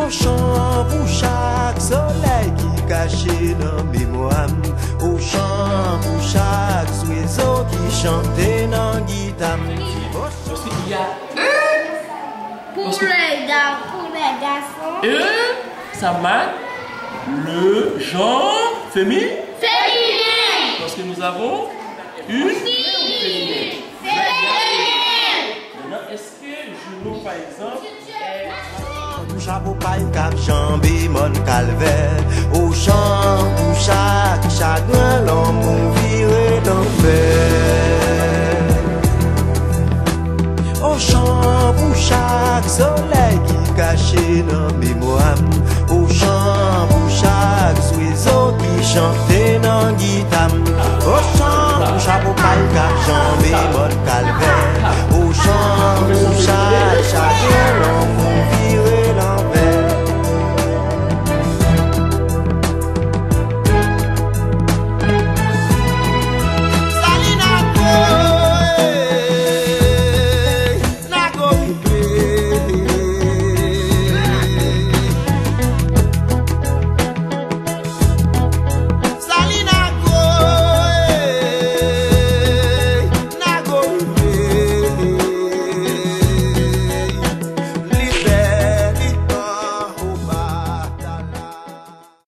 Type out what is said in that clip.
Au chant pour chaque soleil qui caché dans mémoire. Au chant pour chaque oiseau qui chantait dans guitare. Parce qu'il y a Pour les garçons. Ça marque le genre féminin. Féminin. Parce que nous avons une féminine. Maintenant, est-ce que genou, par exemple, est... Chapeau paille cap jambé mon calvaire. Au chant pour chaque chagrin l'homme pour vivre d'enfer. Au chant pour chaque soleil qui caché dans mémoire. Au chant pour chaque oiseau qui chantait dans guitare. Au chant pour chapeau paille cap jambé mon calvaire.